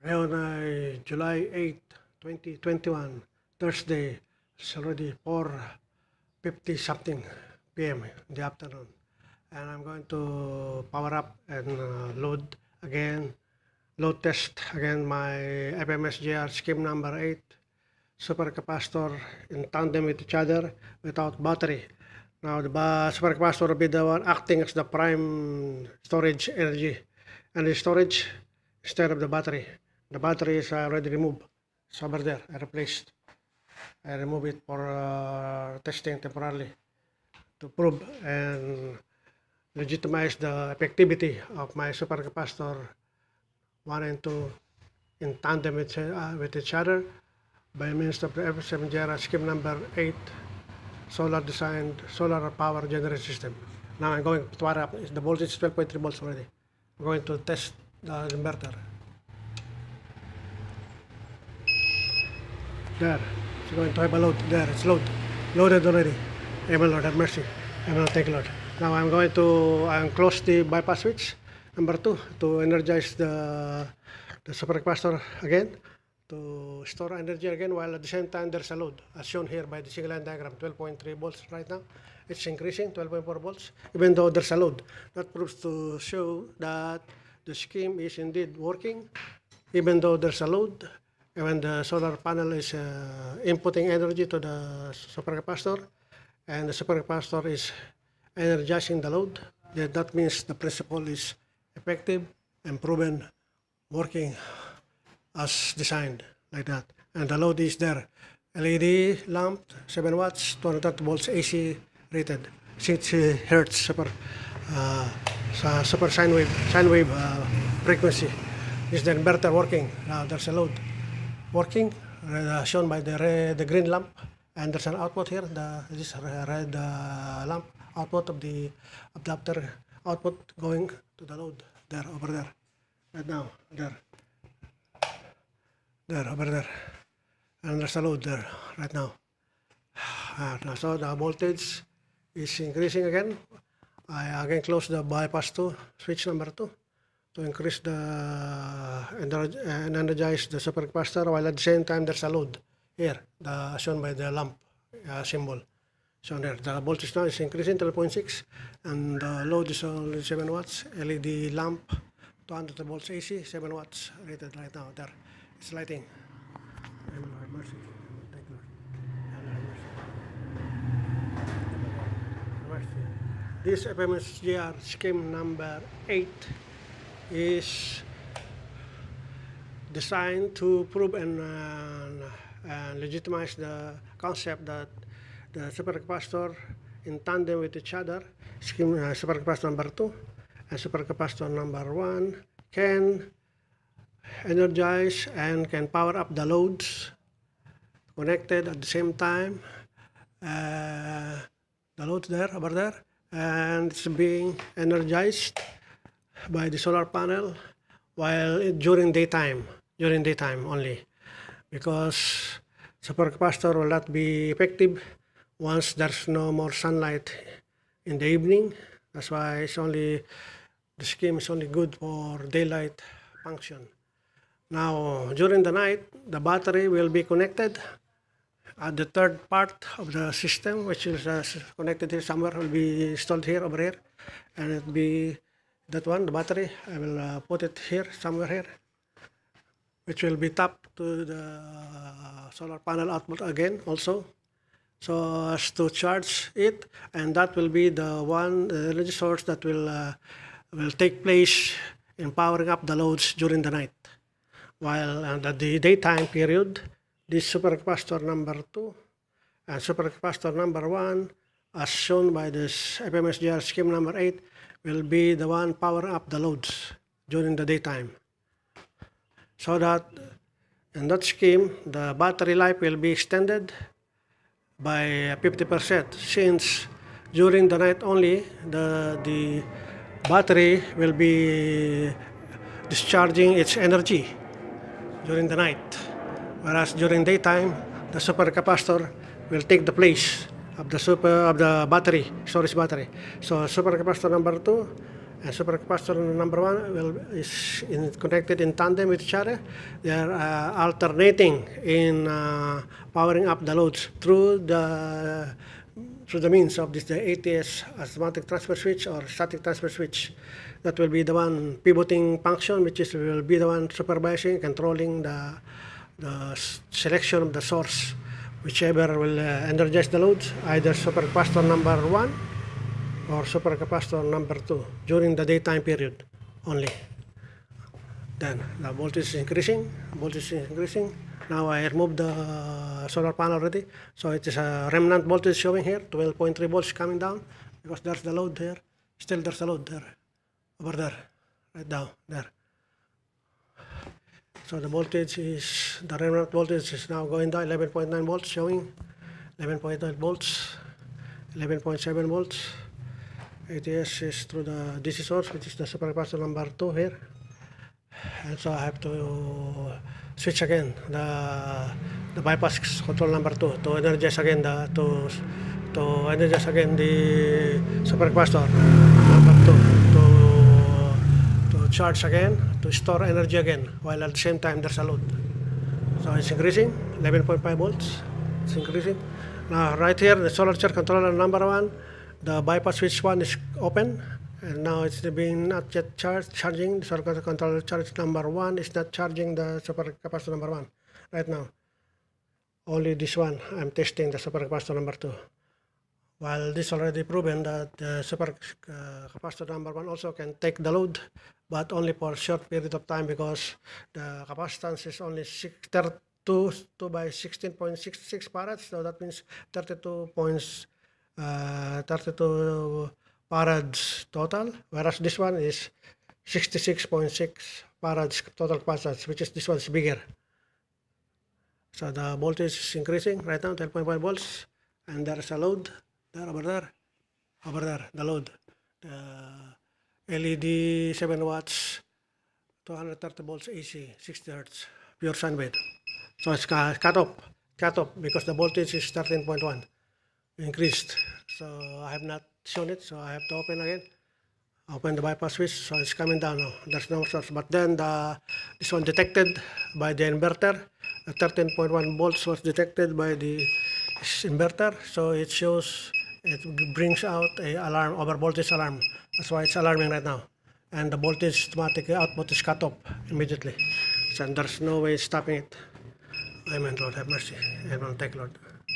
Ngayon ay July 8, 2021, Thursday. It's already 4:50 something p.m. in the afternoon. And I'm going to power up and load test again my FMSGR scheme number 8 supercapacitor in tandem with each other without battery. Now the supercapacitor will be the one acting as the prime storage energy and the storage instead of the battery. The battery is already removed. It's over there. I replaced. I remove it for testing temporarily to prove and legitimize the effectivity of my supercapacitor 1 and 2 in tandem with each other by means of the F7GR scheme number 8 solar power generation system. Now I'm going to wire up. The voltage is 12.3 volts already. I'm going to test the inverter. There. It's going to have a load. There. It's loaded already. Amen, Lord, have mercy. Amen, thank you, Lord. Now I'm going to close the bypass switch number 2 to energize the supercapacitor again, to store energy again, while at the same time there's a load as shown here by the single line diagram, 12.3 volts right now. It's increasing 12.4 volts even though there's a load. That proves to show that the scheme is indeed working even though there's a load, and when the solar panel is inputting energy to the supercapacitor and the supercapacitor is energizing the load, that means the principle is effective and proven working as designed, like that. And the load is there. LED lamp, 7 watts, 230 volts AC rated, 60 hertz super sine wave frequency. Is the inverter working? Now there's a load working, shown by the green lamp, and there's an output here, this red lamp output of the adapter output going to the load there, over there, right now, there, over there, and there's a load there right now. So the voltage is increasing again. I again close the bypass 2 switch number 2 to increase the and energize the supercapacitor, while at the same time there's a load here, shown by the lamp symbol shown there. The voltage now is increasing 12.6 and the load is only 7 watts. LED lamp, 200 volts AC, 7 watts rated right now. There, it's lighting. Amen, Lord, mercy. Thank you, Lord. Amen, mercy. Mercy. This FMSGR scheme number 8 is designed to prove and legitimize the concept that the supercapacitor in tandem with each other, supercapacitor number 2 and supercapacitor number 1, can energize and can power up the loads connected at the same time. The loads there, over there, and it's being energized by the solar panel while during daytime only, because supercapacitor will not be effective once there's no more sunlight in the evening. That's why the scheme is only good for daylight function. Now during the night, the battery will be connected at the third part of the system, which is connected here somewhere, will be installed here, over here, and it'll be that one, the battery. I will put it here, somewhere here, which will be tapped to the solar panel output again also, so as to charge it, and that will be the one energy source that will take place in powering up the loads during the night. While at the daytime period, this supercapacitor number 2 and supercapacitor number 1, as shown by this FMSGR scheme number 8, will be the one powering up the loads during the daytime. So that in that scheme, the battery life will be extended by 50%, since during the night only the battery will be discharging its energy during the night, whereas during daytime the supercapacitor will take the place of the battery, storage battery. So supercapacitor number 2 and supercapacitor number 1 is connected in tandem with each other. They are alternating in powering up the loads through the means of the ATS, automatic transfer switch or static transfer switch. That will be the one pivoting function, which will be the one supervising, controlling the selection of the source, whichever will energize the loads, either supercapacitor number 1 or supercapacitor number 2 during the daytime period only. Then the voltage is increasing. Now I removed the solar panel already, so it is a remnant voltage showing here, 12.3 volts coming down, because there's the load there. Still there's a load there, over there, right down there. So the voltage is, the remnant voltage is now going down, 11.9 volts showing, 11.9 volts, 11.7 volts. ATS is through the DC source, which is the supercapacitor number 2 here. And so I have to switch again the bypass control number 2 to energize again the supercapacitor number 2 to charge again, to store energy again, while at the same time there's a load. So it's increasing, 11.5 volts. It's increasing. Now right here, the solar charge controller number 1, the bypass switch 1 is open. And now it's being not yet charging. The solar controller charge number 1 is not charging the supercapacitor number 1 right now. Only this one, I'm testing the supercapacitor number 2. While this already proven that the supercapacitor number 1 also can take the load, but only for a short period of time, because the capacitance is only 2 by 16.66 farads, so that means 32 farads total, whereas this one is 66.6 farads total capacitance, which is this one is bigger. So the voltage is increasing right now, 12.5 volts, and there is a load there, over there, the load. The LED 7 watts, 230 volts AC, 60 hertz, pure sine wave. So it's cut off because the voltage is 13.1 increased. So I have not shown it, so I have to open the bypass switch, so it's coming down now. There's no source, but then this one detected by the inverter. The 13.1 volts was detected by the inverter, so it brings out a alarm, over voltage alarm. That's why it's alarming right now, and the voltage automatic output is cut off immediately. So there's no way stopping it. Amen, Lord have mercy. Amen, thank you, Lord.